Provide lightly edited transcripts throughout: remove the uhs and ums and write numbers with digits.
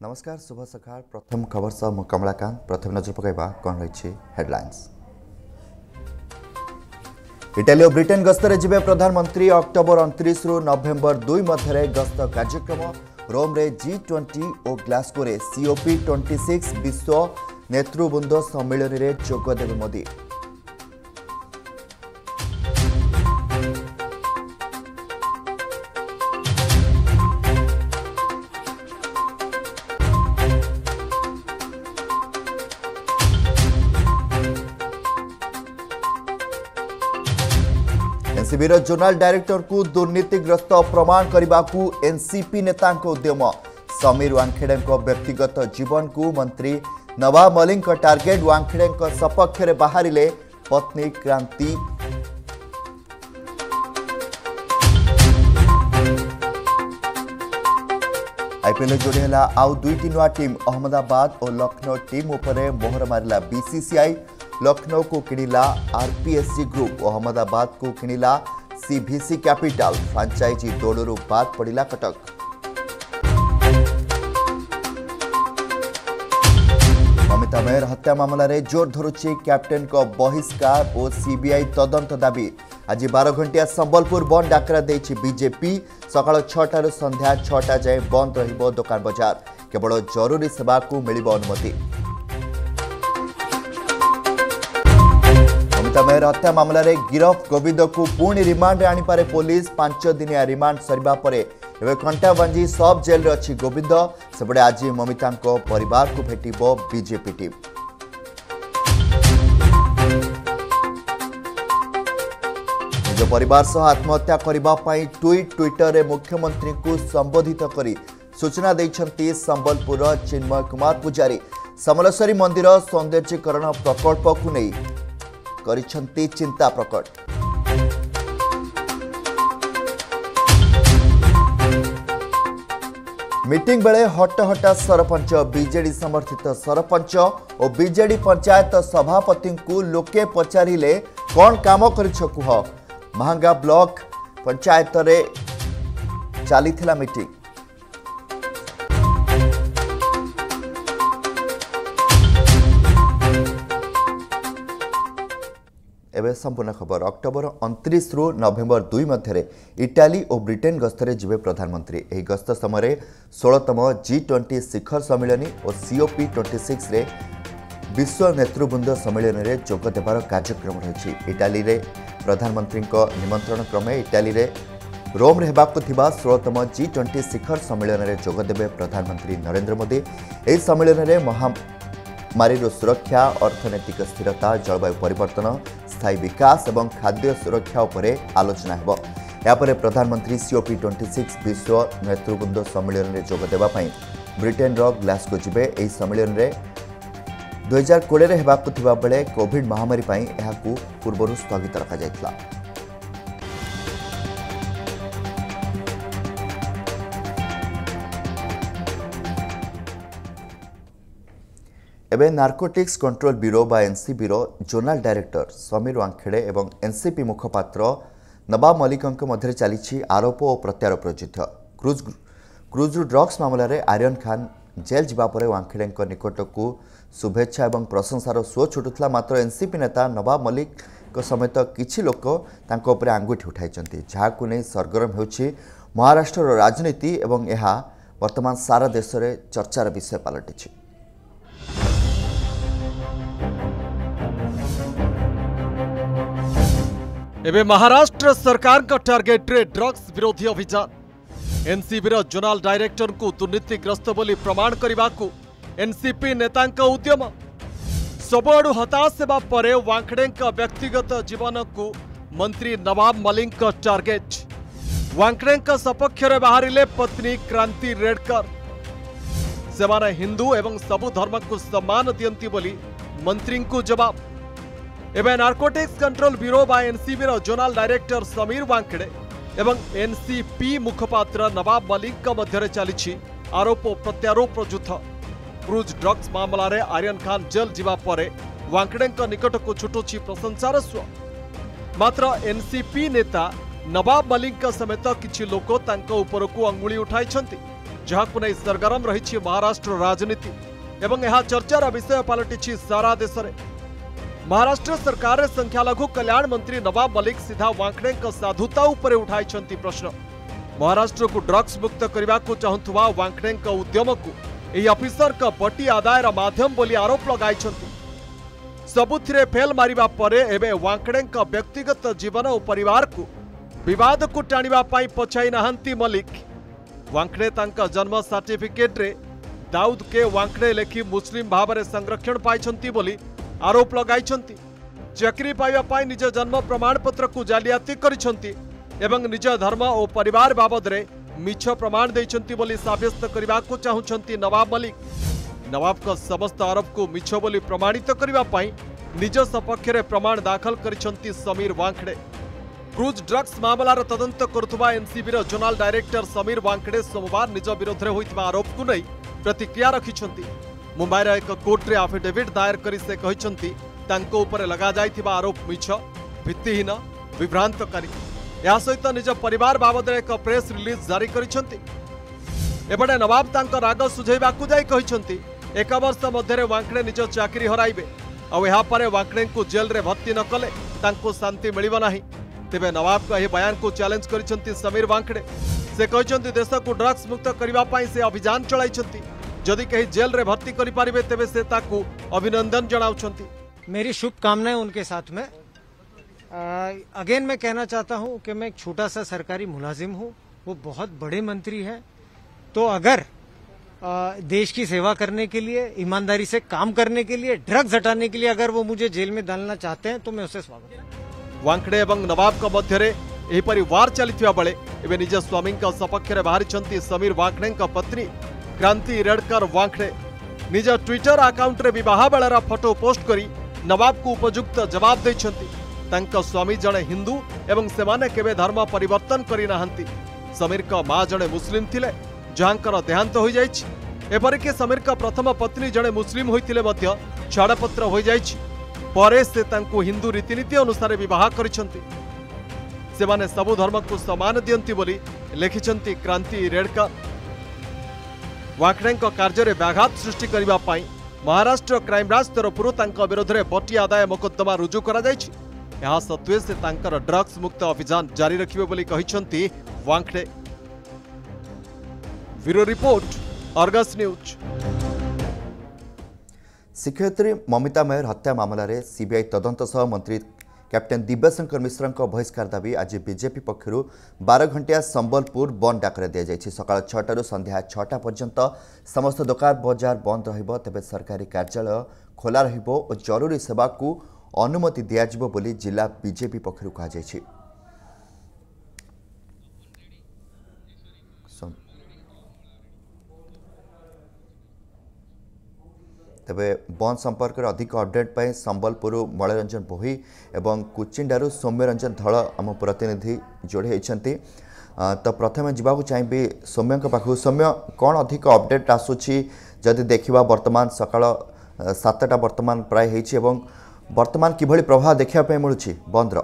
नमस्कार शुभ सकाळ प्रथम खबर सह म कमलाकांत प्रथम नजर पकाइबा कौन रही हेडलाइंस। इटाली और ब्रिटेन गस्तरे जिबे प्रधानमंत्री अक्टोबर 29 रु नवेम्बर 2 मध्य गस्त कार्यक्रम रोम रे G20 और ग्लासगो रे COP26 विश्व नेतृवृंद सम्मेलन रे जोग देबे मोदी। एनसीबी जोनाल डायरेक्टर को दुर्नीतिग्रस्त प्रमाण करने को एनसीपी नेता उद्यम। समीर वांखेड़े व्यक्तिगत जीवन को मंत्री नवाब मलिक टार्गेट। वांखेड़े सपक्ष में बाहरिले पत्नी क्रांति। आईपीएल जोड़ी है आउ दुईटी नुआ टीम अहमदाबाद और लखनऊ टीम उपरे मोहर मारिला बीसीसीआई। लखनऊ को किणिला आरपीएसजी ग्रुप और अहमदाबाद को किणिला सीवीसी कैपिटल। फ्रांचाइजी दौड़ू बाद पड़ा कटक। ममिता मेहर हत्या मामला रे जोर धरुची कैप्टेन को बहिष्कार और सीबीआई तदंत दाबी। आज 12 घंटिया संबलपुर बंद डाकरा देछि बीजेपी। सकाळ 6 रु संध्या 6 जाए बंद रहिबो दुकान बाजार। केवल जरूरी सेवा को मिलिबो अनुमति। ममिता मेहर हत्या मामला रे गिरफ गोविंद को पुणी रिमांड आनी पारे पुलिस। 5 दिनिया रिमांड सरिबा परे एवं कंटाबांजी सब जेल रे अछि गोविंद। सेपटे आज ममिता परिवार को भेटिबो बीजेपी टीम। निज परिवार सह आत्महत्या करबा पई ट्विटर रे मुख्यमंत्री को संबोधित करी सूचना दैछंती संबलपुर चिन्मय कुमार पुजारी। समलेश्वरी मंदिर सौंदर्यीकरण प्रकल्प को नहीं करिछंती चिंता प्रकट। मीटिंग बेले हटहटा सरपंच। बीजेडी समर्थित सरपंच और बीजेडी पंचायत सभापति को लोके पचारिले कौन काम करिछ कुह। महांगा ब्लॉक पंचायत रे चलीथिला मीटिंग। एवं संपूर्ण खबर। अक्टोबर 29 रु नवेम्बर 2 मध्य इटाली और ब्रिटेन गस्तरे जिबे प्रधानमंत्री। यह गस्त समय 16तम G20 शिखर सम्मेलन और COP26 रे विश्व नेतृवृंद सम्मेलन रे जोग देवार कार्यक्रम रही। इटाली रे प्रधानमंत्री निमंत्रण क्रमे इटाली रे रोम रे हेबाकु थिबा 16तम G20 शिखर सम्मेलन रे जोग देबे प्रधानमंत्री नरेंद्र मोदी। एही सम्मेलन रे महामारी सुरक्षा, अर्थनैतिक स्थिरता, जलवायु परिवर्तन, स्थायी विकास एवं खाद्य सुरक्षा उपरे आलोचना हेबो। यापर प्रधानमंत्री COP26 विश्व नेतृवृंद सम्मेलन रे जोग देबा पई ब्रिटेन रो ग्लासगो जिबे। एही सम्मेलन रे 2020 रे हेबाकु थिबा बेले कोविड महामारी पई एहाकु पूर्वरु स्थगित रखा जायतला। एवं नार्कोटिक्स कंट्रोल ब्यूरो बा एनसीबी रो जोनाल डायरेक्टर समीर वांखेड़े एवं एनसीपी मुखपात्र नवाब मलिक मध्य चली आरोप और प्रत्यारोप युद्ध। क्रूज ड्रग्स मामला रे आर्यन खान जेल जावा परे वांखेड़े निकट को शुभेच्छा और प्रशंसार सुओ छुटुला। मात्र एनसीपी नेता नवाब मलिक समेत किछि लोक तांको उपरे आंगुठी उठाई जहां नहीं सरगरम होछि महाराष्ट्र राजनीति एवं यह वर्तमान सारा देश में चर्चार विषय पलटिछि। एबे महाराष्ट्र सरकार का टार्गेट रे ड्रग्स विरोधी अभियान। एनसीबी रो जोनाल डायरेक्टर को दुर्नीतिग्रस्त बोली प्रमाण करने को एनसीपी नेता उद्यम। सबआडू हताश होगा परे वांखेड़े व्यक्तिगत जीवन को मंत्री नवाब मलिक टार्गेट। वांखेड़े सपक्ष में बाहरिले पत्नी क्रांति रेडकर। सेमाने हिंदू एवं सबु धर्म को सम्मान दियंती बोली मंत्री को जवाब। एवं नार्कोटिक्स कंट्रोल ब्यूरो बा एनसीबी रो जोनाल डायरेक्टर समीर वांखेड़े एवं एनसीपी मुखपात्र नवाब मलिक मध्य चली आरोप और प्रत्यारोप युद्ध। क्रूज ड्रग्स मामला रे आर्यन खान जेल जीवा परे वांखेड़े निकट को छुटुची प्रशंसार स्वर। मात्र एनसीपी नेता नवाब मलिक समेत किछि लोक तांको ऊपर को अंगुली उठाई। जहां नहीं सरगरम रही महाराष्ट्र राजनीति एवं यह चर्चार विषय पलटि सारा देश में। महाराष्ट्र सरकार संख्यालघु कल्याण मंत्री नवाब मलिक सीधा वांखड़े साधुता उपर उठाई प्रश्न। महाराष्ट्र को ड्रग्स मुक्त करने को चाहूवा वांखड़े उद्यम को यह ऑफिसर का बटी आदायर माध्यम बोली आरोप लगाई। सबुथिरे फेल मारिबा परे एबे वांखड़े व्यक्तिगत जीवन और परिवार को विवाद को टाणिबा पाई पछाई नाहंती मलिक। वांखड़े तांका जन्म सर्टिफिकेट रे दाऊद के वांखड़े लेखि मुस्लिम भाव में संरक्षण पाइछंती बोली आरोप लगाइछंती। चाकरी पाइबा पाई निज जन्म प्रमाण पत्र को जालियाती करिछंती एवं निज धर्म और परिवार बाबद रे मिछ प्रमाण देइछंती बोली साब्यस्त करबा को चाहुछंती नवाब मलिक। नवाब का समस्त आरोप को मिछ बोली प्रमाणित करबा पाई निज सपक्ष रे प्रमाण दाखल करिछंती समीर वांखड़े। क्रूज ड्रग्स मामलार तदंत करुवा NCB zonal director Sameer Wankhede सोमवार निज विरोध में होइतबा आरोप को नहीं प्रतिक्रिया रखिछंती। मुंबईर एक कोर्ट रे एफिडेविट दायर करी से कहिछंती तांको ऊपर लगा जाइथिबा आरोप मिछ, भित्तिहीन, विभ्रांतकारी। या सहित निज परिवार बाबद एक प्रेस रिलीज जारी करिछंती। एबडे नवाब तांको राग सुझेबाकू जाई कहिछंती 1 वर्ष मध्य वांखड़े निज चाकरी हराइबे और यहा परे वांखड़े को जेल रे भर्ती न कले तांको शांति मिलिबो नाही। तेबे नवाब का यह बयान को चैलेंज करिछंती समीर वांखड़े। से कहिछंती देश को ड्रग्स मुक्त करबा पाई से अभियान चलाइछंती। जदि कहीं जेल रे भर्ती करि पारिबे तेबे से ताकू अभिनंदन जणाउछंती। मेरी शुभकामनाएं उनके साथ में। अगेन मैं कहना चाहता हूं कि मैं एक छोटा सा सरकारी मुलाजिम हूं, वो बहुत बड़े मंत्री हैं। तो अगर देश की सेवा करने के लिए, ईमानदारी से काम करने के लिए, ड्रग्स हटाने के लिए अगर वो मुझे जेल में डालना चाहते हैं तो मैं उसे स्वागत करूंगा। वांखड़े एवं नवाब का मध्य एहीपरि वार चलिथिबा बेले एबे निज स्वामी सपक्ष में बाहरी समीर वांखड़े पत्नी क्रांति रेडकर वांखड़े निज ट्विटर अकाउंट रे विवाह बेलर फोटो पोस्ट करी नवाब को उपयुक्त जवाब देछंती। तांका स्वामी जड़े हिंदू एवं सेमाने केबे धर्म परिवर्तन करी नाहंती। समीर का मां जड़े मुस्लिम थिले जहांकर देहांत हो जाइछि। एपरिके समीर का प्रथम पत्नी जड़े मुस्लिम होइतिले मध्य छाड़पत्र हो जाइछि। परे से तांको हिंदू रीतिनीति अनुसार विवाह करिछंती। सेमाने सबु धर्म को समान दियंती बोली लिखिछंती क्रांति रेडकर। वांखड़े कार्य में व्याघात सृष्टि करबा पाई महाराष्ट्र क्राइमब्रांच तरफरु तांका विरोध में बटी आदाय मोकद्दमा रुजु करा जाइछि। यह सत्वे से तांकर ड्रग्स मुक्त अभियान जारी रखिबे बोली कहिछंती Wankhede. Bureau report, Argus news. शिक्षयित्री ममिता मेहर हत्या मामलें सीबीआई तदंत सह मंत्री कैप्टेन दिव्यशंकर मिश्र बहिष्कार दाबी आज बीजेपी पक्षर 12 घंटिया संबलपुर बंद डाकर दी जाए। सकाल 6 संध्या 6 पर्यंत समस्त दुकान बजार बंद रहिबो। तेबे सरकारी कार्यालय खोला रहिबो और जरूरी सेवा को अनुमति दियाजिबो बोली जिला बीजेपी पक्षर कहुई। तेबे बंद संपर्क में अधिक अपडेट पाई संबलपुर मलरंजन बोही एवं कुचिंडारू सौम्यरंजन धल आम प्रतिनिधि जोड़ी होती। तो प्रथम जावाक चाहिए सौम्य पाखु। सौम्य कौन अधिक अपडेट आसूची जदि देखा वर्तमान सकाल 7टा वर्तमान प्राय होती एवं वर्तमान किभली प्रभाव देखा मिलूँ बंदर?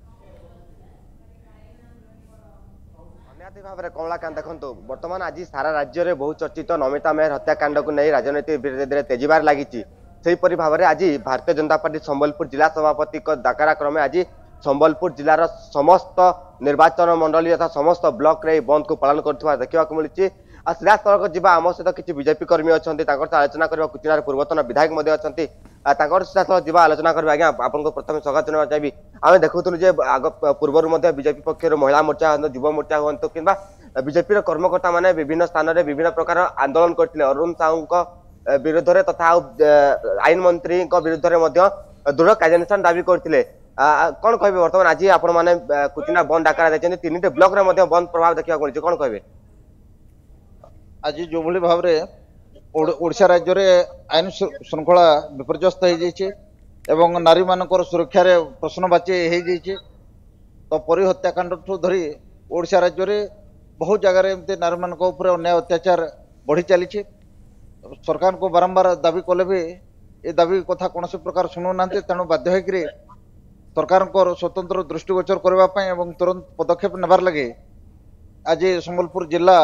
भाव में कमलाकांत देखो बर्तमान आज सारा राज्य में बहु चर्चित नमिता मेहर हत्याकांड को नहीं राजनीति धीरे धीरे तेजीबार लगी। भाव में आज भारतीय जनता पार्टी संबलपुर जिला सभापति डाकरा क्रमे आज संबलपुर जिलार समस्त निर्वाचन मंडली तथा समस्त ब्लॉक रे बंद को पालन कर देखा मिली। सीधा स्थल जा आम सहित किसी बीजेपी कर्मी अच्छा आलोचना करने कुचिनार पूर्वतन विधायक अच्छा सीधा स्थल जा आलोचना करेंगे। आज्ञा आपको प्रथम स्वागत जनावा चाहिए। आम देखुलु आग पूर्व बीजेपी पक्ष महिला मोर्चा हूँ, युव मोर्चा हूँ कि बीजेपी कर्मकर्ता मैंने विभिन्न स्थान में विभिन्न प्रकार आंदोलन करते अरुण साहू विरोध में तथा आईन मंत्री विरुद्ध में दृढ़ कार्यानुष्ठान दावी करते। कौन कहे बर्तमान आज आपण मैंने कुचिनार बंद डाकरा देते 3टी ब्लॉक में बंद प्रभाव देखा मिली कौन कहे? आज जो भली भाव ओडिशा राज्य में आईन श्रृंखला विपर्यस्त हो नारी मानकर सुरक्षा रे प्रश्नवाची हो जाइए। तो परी हत्याकांड ठू धरी ओडिशा राज्य में बहुत जगह एमती नारी मान अन्याय अत्याचार बढ़ी चली। सरकार को बारंबार दाबी कले भी ये दाबी कथा कौन प्रकार शुणु ना। तेणु बाध्य होकर सरकार को स्वतंत्र दृष्टिगोचर करने तुरंत पदक्षेप नेबार लगे आज संबलपुर जिला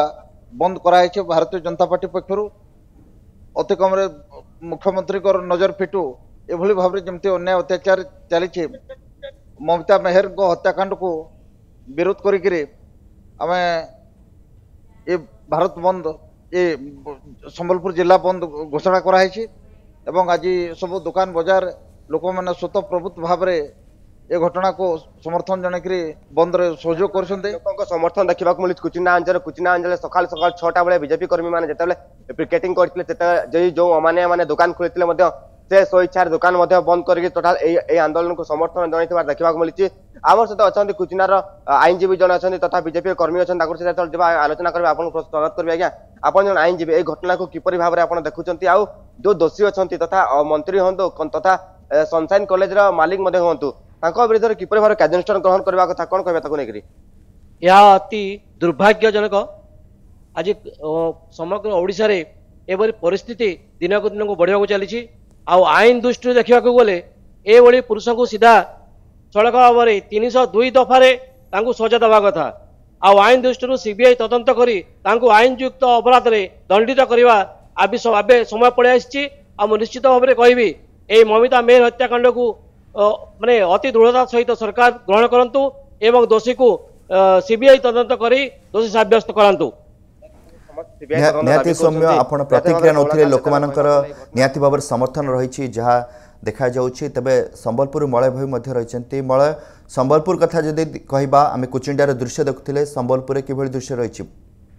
बंद कराई भारतीय जनता पार्टी पक्षर अति कम मुख्यमंत्री को नजर फिटू एभली भाव में जमती अन्याय अत्याचार चली ममता मेहर को हत्याकांड को विरोध करी आमे ये भारत बंद ये संबलपुर जिला बंद घोषणा कराई एवं आज सब दुकान बाजार लोक मैंने स्वतः प्रभुत्व भाव में ये घटना को समर्थन जनक बंद सहयोग कर समर्थन देखा मिली कुचिना अंचल सका सका 6टा बेले बीजेपी कर्मी मैंने जिते पिकेटिंग करते जो मैंने दुकान खोली से स्वेच्छा दुकान बंद करके टोटाल आंदोलन को समर्थन जन देखा मिली आम सहित अच्छा कुचिनार आईनजीवी जन अच्छा तथा बीजेपी कर्मी अच्छा आलोचना करेंगे आपको स्वागत करेंगे आज्ञा आप जन आईनजीवी ये घटना को किपरि भाव में देखुं आउ जो दोषी अच्छा तथा मंत्री हूँ तथा सनसाइन कॉलेज मालिक हूँ विरुद्ध किपरि भाव कार्यानुष्ठान ग्रहण करने कथा कौन कहते नहीं यह अति दुर्भाग्यजनक आज समग्र ओडिशा रे एभली परिस्थिति दिन को दिन को बढ़िया चली आईन दृष्टि देखा गले ये पुरुष को सीधा सड़क भाव में 302 दफारे सजा देवा कथा आईन दृष्टि सीबीआई तदंत करी आईन युक्त अपराध में दंडित करवा आबे समय पड़े आसी निश्चित भाव में कहबी ये ममिता मेहर हत्याकांड को माने अति दृढ़ता सहित सरकार ग्रहण करंतु एवं दोषी को सीबीआई तदंत करी दोषी साब्यस्त करंतु निहाती सौम्य आपण प्रतिक्रिया नौथिले लोक मानकर निहाती भाव समर्थन रही जहाँ देखा जाउछि तबे संबलपुर मलय भाई मध्य रही मलय संबलपुर कथा जदि कहबा आमे कुचिंडार दृश्य देखुथिले संबलपुर किभଳି दृश्य रही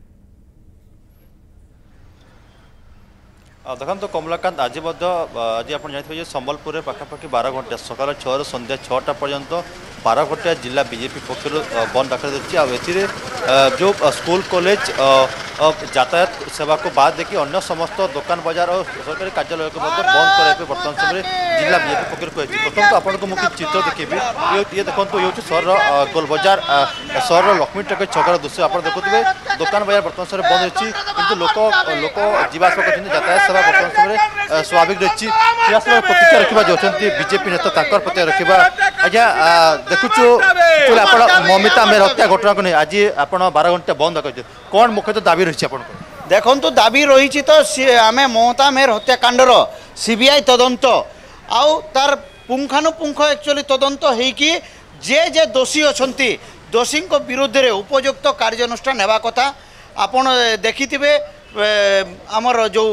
देखो कमलाकांत आज आज आप जानते संबलपुर पाखापाखि 12 घंटा सकाल 6 संध्या 6टा पर्यंत 12 घंटा जिला बीजेपी पक्ष बंद डाक जो स्कूल कॉलेज यातायात सेवा को बाद देखिए अन्य समस्त दुकान बाजार और सरकारी कार्यालय को बंद कराइए बर्तमान समय जिला बीजेपी पक्ष कही प्रथम तो आपको मुझे चित्र देखी ये देखो ये सहर गोल बजार सहर लक्ष्मी टेक छकर दृश्य आप देखुए दुकान बाजार बर्तमान समय बंद रही कि लोक जावास कर यातायात सेवा बर्तमान समय स्वाभाविक रही प्रतिक्रिया रखा जो बीजेपी नेता प्रत्यय रखा आज्ञा देखुचु आप ममिता मेहर हत्या घटना को नहीं आज आप 12 घंटा बंद कर कौन मुख्यतः दाबी रही आप देखु दाबी रही तो आम ममता मेहर हत्याकांडर सीबीआई तदंत आउ तार पुंखानुपुंख एक्चुअली तदंत होइकी जे दोषी अच्छी दोषी विरुद्ध में उपयुक्त कार्यानुष्ठान होगा कथा आपड़ देखिथे आमर जो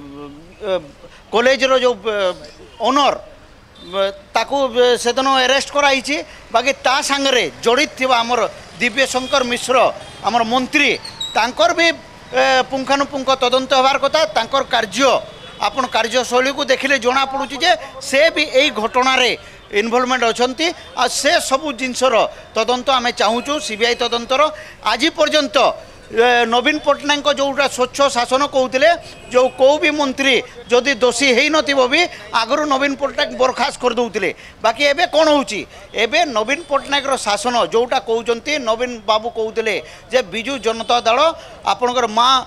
कॉलेज रो जो ओनर ताकू सेदिन अरेस्ट कराई बाकी ता सांगरे जड़ित थिबा आमर दिव्यशंकर मिश्र आमर मंत्री तांकर भी पुंखानुपुंख तदंत होबार कथा तांकर कार्य आपण कार्यशैली को देखिले जना पड़ुची जे से भी यही घटना रे इनवॉल्वमेंट अच्छी आ से सबू जिनसर तदंत आमे चाहूँ सीबीआई तदंतर आज पर्यंत नवीन पट्टनायक जोटा स्वच्छ शासन कहते जो कौ भी मंत्री जदि दोषी हो नथिबो भी आगु नवीन पट्टनायक बरखास्त कर दउतिले बाकी एबे कौन होउची एबे नवीन पट्टनायक शासन जोटा कहउचंती नवीन बाबू कहते जे बिजू जनता दल आपणकर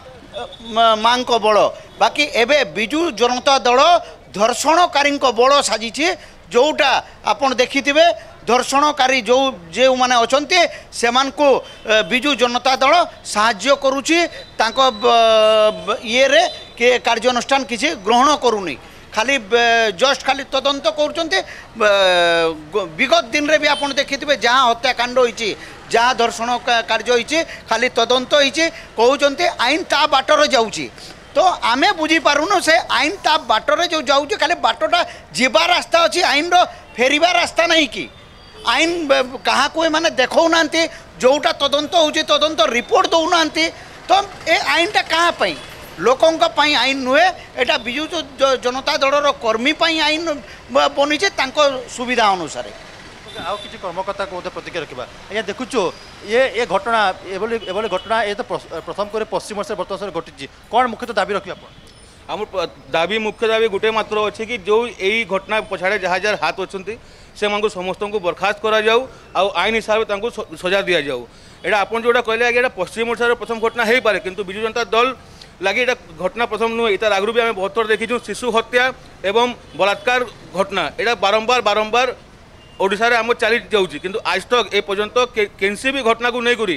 माँ को बल बाकी एबे बिजू जनता दल धर्षणकारी बल साजिछि जोटा आपन देखिथिबे धर्षणकारी जो जो माने अछंती सेमान को बिजू जनता दल साहाय्य करूची तांको ये रे के कार्यानुष्ठान किसी ग्रहण करूनी खाली जस्ट खाली तदंत करूचंती विगत दिन रे भी आपन देखिथिबे जहां हत्याकांड होईची जहां धर्षण कार्य होईची खाली तदंत होईची कहउचंती आईन ता बाटर जाउची तो आमे बुझी पारुनो से आईन ता बाटर जो जाउची खाली बाटोटा जीवा रास्ता अछि आईन रो फेरिबा रास्ता नहीं कि आईन कहा को माने देखौ नांती जोटा तदंत होची तदंत रिपोर्ट दउ नांती तो ए आईनटा कहा पई लोकों का पाई आईन नुहे एटा बिजू जनता दलर कर्मी पाई आईन बनी तांको सुविधा अनुसार आउ किसी कर्मकर्ता को प्रतिक्रिया रखा आज्ञा देखुचु ये घटना एभली घटना ये तो प्रथम कर पश्चिम ओडिशा बर्तमान घटी कौन मुख्यतः दाबी रखिए आम दाबी मुख्य दाबी गोटे मात्र अच्छे कि जो यही घटना पछाड़े जहाँ जार हाथ अच्छे से समस्त को बरखास्त करा जाऊ आईन हिसाब से सजा दि जाऊ एटा आप जोटा कहले आगे पश्चिम ओडिशा प्रथम घटना हो पारे किंतु बिजू जनता दल लगे घटना प्रथम नुहे इतार आगु भी आम बहुत थर देखी शिशु हत्या एवं बलात्कार घटना यहाँ बारंबार ओडिशा रे आम चली जाऊँगी किंतु आज तक ए पर्यंत कैसी भी घटना को नहीं करी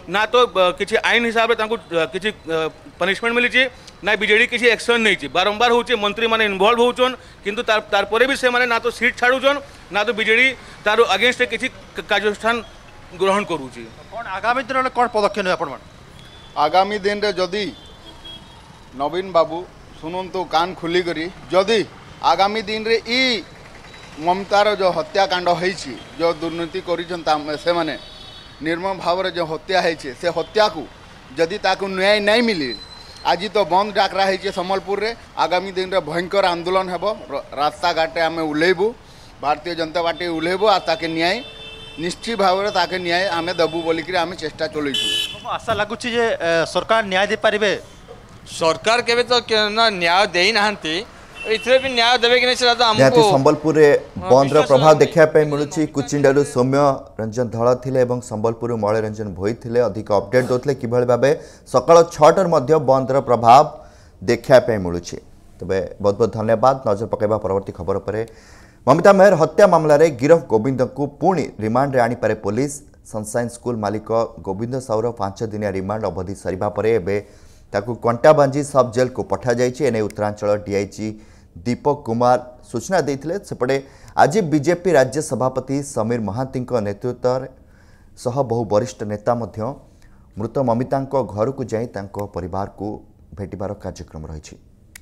ना तो किसी आईन हिसाब से किसी पनिशमेंट मिली ना बीजेडी किसी एक्शन नहीं बारंबार हो मंत्री मैंने इनवल्व होचन किंतु तारपरे भी से माने ना तो सीट छाड़ुचन ना तो बीजेडी तार अगेंस्ट किसी कार्यानुष्ठान ग्रहण करूची। कौन आगामी दिन में कौन पदक्षेप ने आपण आगामी दिन रे जदि नवीन बाबू शुणु कान खुली करी जदि आगामी दिन रे ई ममतार जो हत्याकांड होईची जो दुर्नीति से माने निर्मम भाव जो हत्या होईची से हत्या को जदि ताकू न्याय नहीं मिली आज तो बंद डाकरा है सम्बलपुर रे आगामी दिन रे भयंकर आंदोलन हेबो रास्ता घाटे आम उल्लेबू भारतीय जनता पार्टी उल्लेबू आ ताके न्याय निश्चित भाव में ताके न्याय आम देबू बोलिक आम चेष्टा चलू। आशा लगुच सरकार न्याय दे पारे सरकार केवे तो न्याय दे ना इथे भी न्याय देवे कि निहाती संबलपुर बंद प्रभाव देखा मिलूँ कुचिंडारू सौम्य रंजन धड़ थिले एवं संबलपुर मलय रंजन भोई थिले अधिक अपडेट दोते कि भाव सकाल 6टार बंद प्रभाव देखा मिलूँ। तेरे बहुत बहुत धन्यवाद। नजर पकड़ा परवर्ती खबर पर ममिता मेहर हत्या मामलें गिरफ गोविंद को पुणी रिमांड रे आनीपारे पुलिस। सनसाइन स्कूल मालिक गोविंद साउर 5 दिनिया रिमांड अवधि सरिबा परे एबे ताकू कंटाबांजी सब जेल को पठा जाइछि। एने उत्तरांचल डीआईजी दीपक कुमार सूचना देते सेपटे आज बीजेपी राज्य सभापति समीर महांती नेतृत्व सह बहु वरिष्ठ नेता मृत ममिता घर को जाई तांको परिवार को भेटिबार कार्यक्रम रही।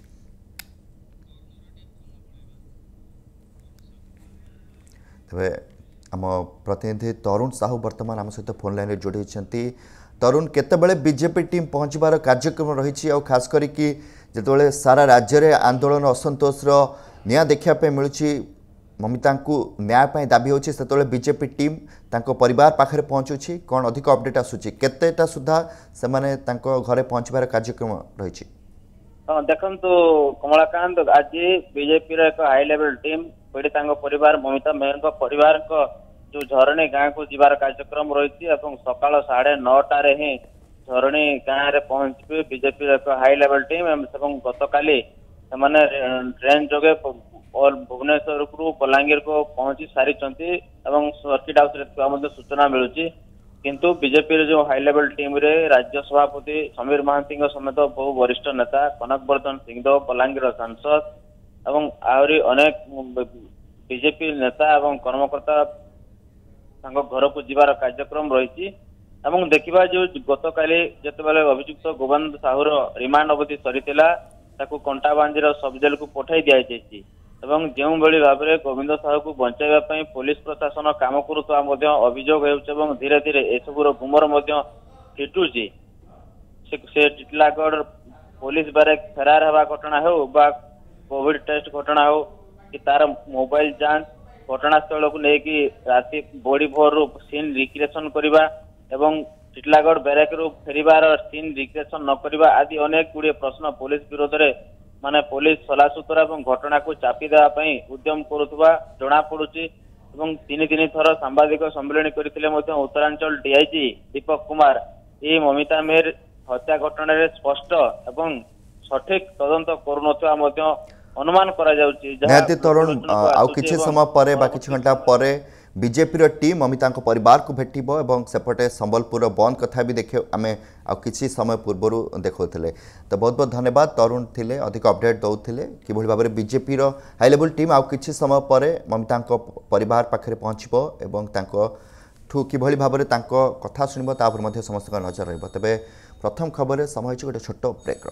तेरे आम प्रतिनिधि तरुण साहू वर्तमान आम सहित फोन लाइन जोड़ी होती। तरुण केतेबेले बीजेपी टीम पहुंचबार कार्यक्रम रही और खास करिकी जिते सारा राज्य में आंदोलन असंतोष निया देखा मिलूँ ममिता को न्याय दाबी होची से बीजेपी टीम तांको परिवार पाखरे पहुँचुची कौन अधिक अपडेट आसूची केतेटा सुधा से माने तांको घरे पहुंचबार कार्यक्रम रही। देखंतु कमलाकांत आज BJP high level level team पीड़िता परिवार ममिता मेहर परिवार जो झरणी गाँव को जीवार कार्यक्रम रही सकाल 9:30 ही झरणी गाँव में पहुंचे बीजेपी एक हाई लेवल टीम गतकाली ट्रेन जोगे भुवनेश्वर को बलांगीर को पहुंची सारी सर्किट हाउस सूचना मिलूँ किंतु बीजेपी जो हाई लेवल टीम रे राज्य सभापति समीर महांती समेत बहु वरिष्ठ नेता कनकवर्धन सिंहदेव बलांगीर सांसद एवं आहरी अनेक बीजेपी नेता एवं कर्मकर्ता घर को जीवार कार्यक्रम रही। देखा जो गतकाली जितेबाला अभियुक्त गोविंद साहूर रिमांड अवधि सरीला कंटाबांजीर सब जेल को पठाई दि जो भाव में गोविंद साहू को बचाइवाई पुलिस प्रशासन काम करुवा अभियोग हो धीरे धीरे एसबूर गुमर फिटुची से टिटलागढ़ पुलिस बारे फेरार हवा घटना हो कोविड टेस्ट घटना हो कि तार मोबाइल जांच घटनास्थल को लेकिन राति बड़ी भोर सीन रिक्रिएशन करवा एवं टिटलागढ़ बैराक रु फेरिबार सीन रिक्रिएशन न करवा आदि अनेक गुड़िए प्रश्न पुलिस विरोध में माने पुलिस सलासुतरा घटना को चापी देवाई उद्यम करुवा जना पड़ुची। 3 थर सांबादिक सम्मेलन करते उत्तरांचल डीआईजी दीपक कुमार ये ममिता मेहर हत्या घटना स्पष्ट एवं सठिक तदंत करुनथिबा अनुमान करा जाउची। निहाती तरुण आउ किछि समय परे बा किछि घंटा परे बीजेपी टीम ममिता परिवार को भेटिबो एवं सेपटे संबलपुर बंद कथा भी देखे आमे आउ किछि समय पूर्व देखौथिले। तो बहुत बहुत धन्यवाद तरुण थिले अधिक अपडेट दउथिले कि भली भाबरे बीजेपी हाई लेवल टीम आउ किछि समय परे ममिता परिवार पाखरे पहुंचबो एवं तांको ठू कि भली भाबरे तांको कथा सुनिबो तापर मध्ये समस्त का नजर रहबो। तबे प्रथम खबर समय गोटे छोट ब्रेक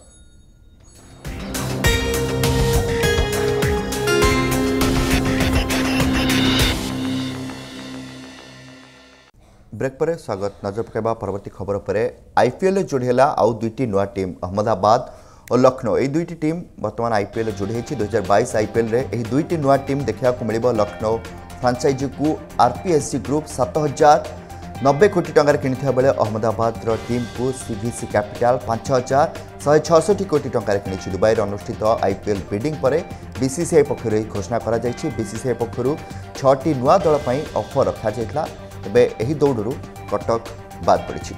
ब्रेक पर स्वागत। नजर पकड़ा परवर्ती खबर पर आईपीएल जोड़ी है आउ 2टी नुआ टीम अहमदाबाद और लखनऊ यही 2टी टीम बर्तमान आईपीएल जोड़ी है 2022 आईपीएल रे यही 2टी नुआ टीम देखा मिल लखनऊ फ्रांचाइजी को आरपीएससी ग्रुप 7,090 कोटी टंकार किनिथिबा बेले अहमदाबाद टीम को सीवीसी कैपिटल 5,166 कोटी टंकार किनिछि। दुबई अनुष्ठित आईपीएल बिडिंग पर बीसीसीआई पक्षर घोषणा करा जायछि। बीसीसीआई पक्षर 6टी नुआ दल पर ऑफर रखा जायतिला तेबे एही दौड़ू कटक बाद पड़ी।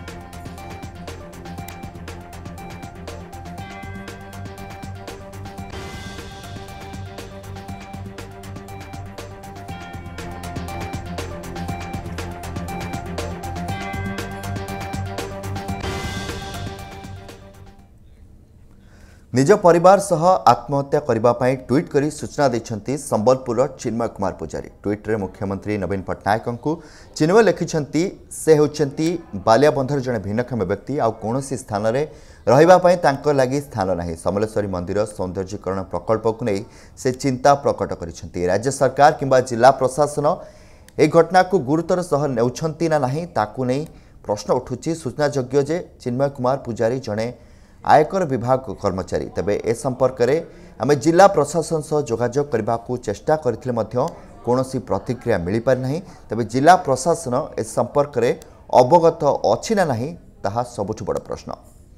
निज परिवार सह आत्महत्या करने पर ट्वीट कर सूचना देते संबलपुर चिन्मय कुमार पूजारी। ट्वीट्रे मुख्यमंत्री नवीन पट्टनायक को चिन्मय लिखिंट से होती बालियाबंधर जड़े भिन्नक्षम व्यक्ति आउ कौन स्थान में रही लगी स्थान ना। समलेश्वरी मंदिर सौंदर्यीकरण प्रकल्प को नहीं से चिंता प्रकट कर राज्य सरकार किंबा जिला प्रशासन ए घटना को गुरुतर सह नेउछंती ना नहीं ताकू नहीं प्रश्न उठुची। सूचनायोग्य जे चिन्मय कुमार पूजारी जड़े आयकर विभाग कर्मचारी। तेबे ए संपर्क में आम जिला प्रशासन सह जोगाजोग करने को चेष्टा करथिले मध्य कौनसी प्रतिक्रिया मिल पारि नहीं। तेबे जिला प्रशासन ए संपर्क में अवगत अछि ना नहीं ताहा सबुठु बड़ प्रश्न।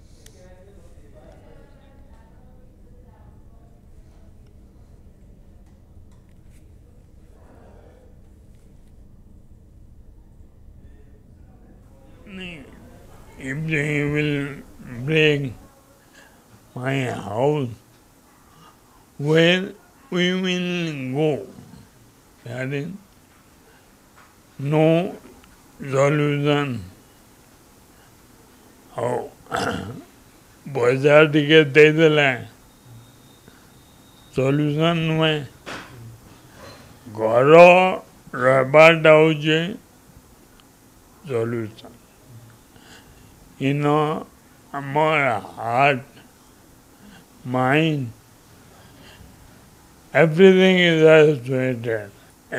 If they will break my house, where we will go? That is no solution. पैसा टिके दे देला सॉल्यूशन में घर रहबाटा होचे solution. our heart, mind, everything is associated.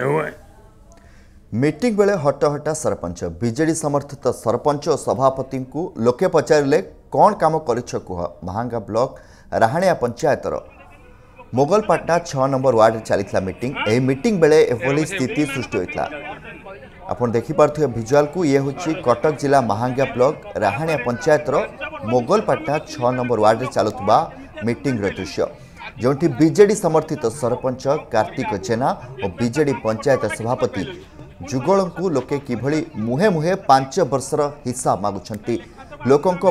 Meeting बेले हटहटा सरपंच बीजेडी समर्थित सरपंच और सभापति को लोके पचारे कौन काम करिछ कुह। महांगा ब्लॉक राहाणिया पंचायतर मोगलपाटना 6 नंबर वार्ड चली मीटिंग। यह मीटिंग बेले एभली स्थिति सृष्टि होता आपन देखि पार्थ्य विजुअल को ये होची कटक जिला महांगा ब्लॉक राहाणिया पंचायतर मोगलपाटना 6 नंबर वार्ड चलुवा मीटिंग दृश्य जोठी बीजेडी समर्थित सरपंच कार्तिक जेना और बीजेडी पंचायत सभापति जुगल को लोके किभली मुहे मुहे 5 वर्षर हिसाब मागुछंती। लोकंको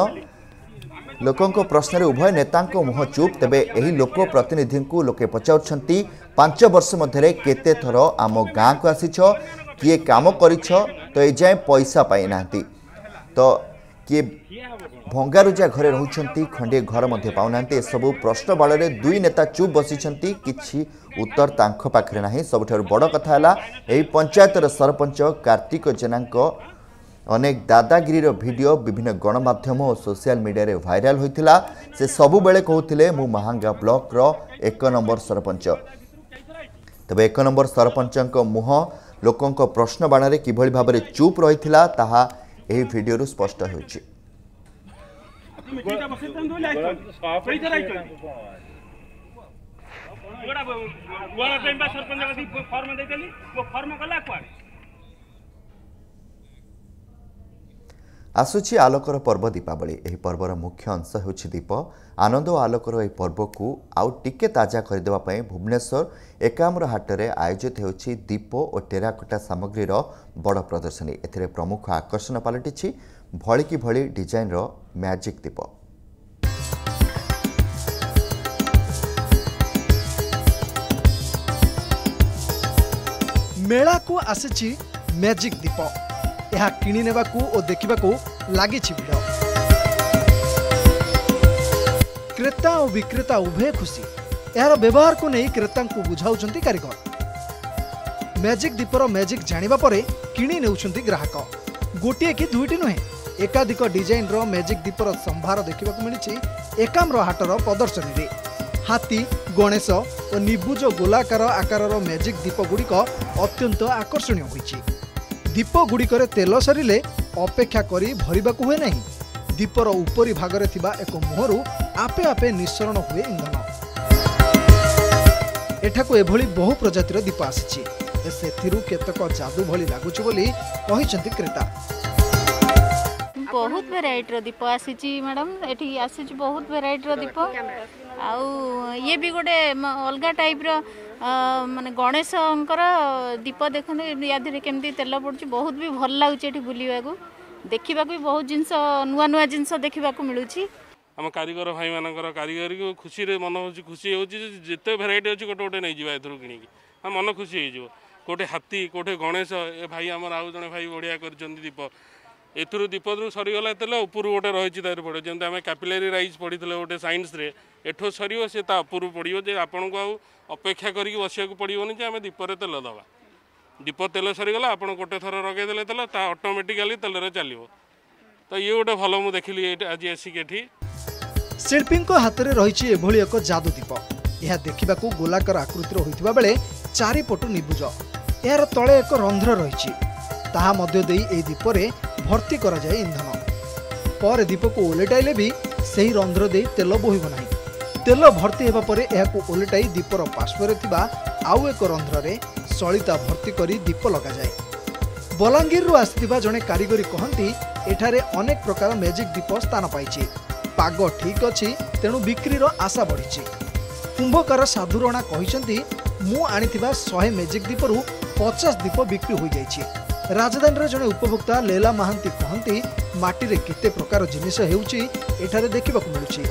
प्रश्न उभय नेता मुह चुप। तेबे एही लोक प्रतिनिधि को लोके पचाउछंती 5 वर्ष मध्य केते थर आम गाँ को आसीछ, किए काम करिछ तो ए जाए पैसा पाई नांती, तो किए भंगारुजा घरे रहउछंती खंडे घर मध्य पाउनांती। सबु प्रश्न बाଳରେ दुई नेता चुप बसिछंती, किछि उत्तर तांख पाखरे नाही। सबठारु बड़ कथा हला एही पंचायतर सरपंच कार्तिक जेनांको अनेक दादागिरी वीडियो विभिन्न गणमाध्यम और सोशल मीडिया रे वायरल होइतिला। से सबु बेले कहउथिले मु महांगा ब्लॉक रो 1 नंबर सरपंच। तबे 1 नंबर सरपंचक मुह लोकंको प्रश्न बाणारे किभली भाबरे चुप रहिथिला ताहा एही वीडियो रु स्पष्ट होउछि। आसुची आलोकर पर्व दीपावली। यह पर्वर मुख्य अंश होछि दीप। आनंद और आलोकर यह पर्व को आउ टिके ताजा करदेवा भुवनेश्वर एकाम्र हाटरे आयोजित होछि दीप और टेराकोटा सामग्री बड़ प्रदर्शनी। एथिरे प्रमुख आकर्षण पलटिछि भଳି कि भଳି डिजाइन रो मैजिक दीप। मेला को आसिछि मैजिक दीप। यह किणी नेबाकू और देखिबाकू लागिछि भिड़। क्रेता और विक्रेता उभय खुशी। यार व्यवहार को नहीं क्रेता को बुझाउछंती कारीगर। मैजिक दीपर मैजिक जानिबा परे किणी नेउछंती ग्राहक। गोटिए कि दुईटी नुहे एकाधिक डिजाइन रो मैजिक दीपर संभार देखिबाकू मिलिछि एकाम्र हाटर प्रदर्शनी रे। हाथी, गणेश और निबुज गोलाकार आकार मैजिक दीप गुड़िक अत्यंत आकर्षणीय होइछि। दीप गुड़िकर तेल सरिले अपेक्षा करी भरिबाकू हुए नहीं। दीपर उपरी भागरे थिबा एक मुहरु आपे आपे निस्सरण हुए इंधन। एठाकू एभली बहु प्रजातिर दीप आसिछि। सेथिरु केतक जादू भली लागुछि बोली कहिसंती क्रेता। बहुत वेराइटी रो दीप आसिछि मैडम। एठी आसिछि बहुत वेराइटी रो दीप। आउ ये भी गोटे अलगा टाइप रो माने गणेशंकर दीप देखते यादे केमती तेल पड़ुछि। बहुत भी भल लागुछि एठी बुलिबाकू देखिबाकू भी बहुत जिंस नुआ नुआ जिंस देखिबाकू मिलुछि। हम कारीगर भाई मानकर कारीगरी को खुशी रे मन होछि खुशी होछि जेते वेराइटी अछि गोटे गोटे नै जिबा एथरु किनि हम मन खुशी हे जो कोटे हाथी कोटे गणेश ए भाई हमर आउ जने भाई बढ़िया करछन्ती दीप एथुरु दीपरू सरीगला तेल उपरू गोटे रही पड़े जमी आम कैपिलरी राइज पढ़ी गोटे सैंस एठो सर सी उपरू पड़ो जे आपन को अपेक्षा करके बसिया पड़ोनी जे आम दीपर तेल दबा दीप तेल सरीगला आप गोटे थर रगेदे तेल ऑटोमेटिकली तेल चलो तो ये गोटे भल मुझे देखिली आज आसिक शिल्पी हाथ में रही एक जादू दीप यह देखा गोलाकार आकृतिर होता बेले चारिपटु निबुज यार तले एक रंध्र रही ताहा मध्य देई ए दीपरे भर्ती करा जाए इंधन पर दीप को ओलटाइले भी सही रंध्र दे तेल बोहिब नाही तेल भर्ती हेबा परे एहाकु ओलटाई दीपर पार्श्वरे थिबा आउ एक रंध्र रे सलिता भर्ती करी दीप लगा जाए बलांगीर रु आसिथिबा जणे कारीगरी कहंती एठारे अनेक प्रकार मैजिक दीप स्थान पाइछि पाग ठीक अछि तेणु बिक्रीर आशा बढ़िछि कुंभकार साधुरणा कहिसंती मु आनिथिबा 100 मैजिक दीपरु 50 दीप बिक्री हो जाइछि राजधानी जड़े उपभोक्ता लेला महांती कहती माटी केते प्रकार जिनिस हेउची एठारे देखिबा को मिलुची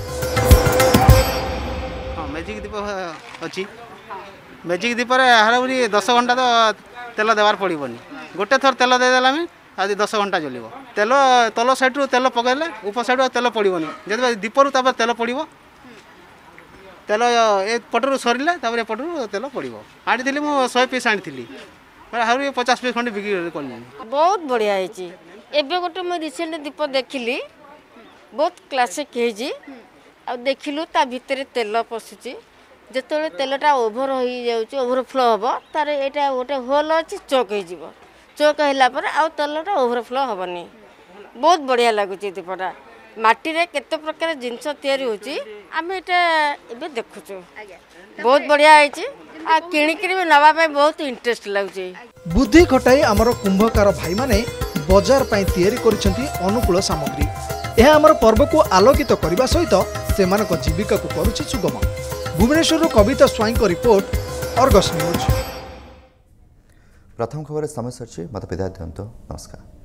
मैजिक दीप अच्छी मैजिक दीप हाराबुरी 10 घंटा तो तेल देवार पड़ोनी गोटे थर तेल देदेला आज 10 घंटा चलो तेल तल साइड्रु तेल पकड़े उप साइड तेल पड़ोनी जब दीपरू तेल पड़ो तेल एपटू सरिले एपटू तेल पड़ो आनी 100 पीस आनी 50 पीस खंडे बिक्री कर बहुत बढ़िया है एबे गोटे मैं रिसेंट दीप देखिली बहुत क्लासिक है देखिलु ता भितर तेल पशुची जिते तेलटा ओभर हो जाऊँ ओभरफ्लो हम तार यहाँ गोटे होल अच्छी चोक हो चोक है आउ तेलटा ओभरफ्लो हेनी बहुत बढ़िया लगुच दीपटा माटी रे केते प्रकार जिनस तैयारी होची आमे एटा एबे देखुचो बहुत बढ़िया है किणिक नवा बहुत इंटरेस्ट लगुच बुद्धि खटाई आमर कुंभकार भाई माने बाजार पाई तैयारी करिसेंती अनुकूल सामग्री यह आमर पर्व को आलोकित करने सहित सेमानक जीविका को करुछि सुगम भुवनेश्वर कविता स्वाई को रिपोर्ट अर्गस न्यूज। प्रथम खबर समय सरची मत विदा दियंतो नमस्कार।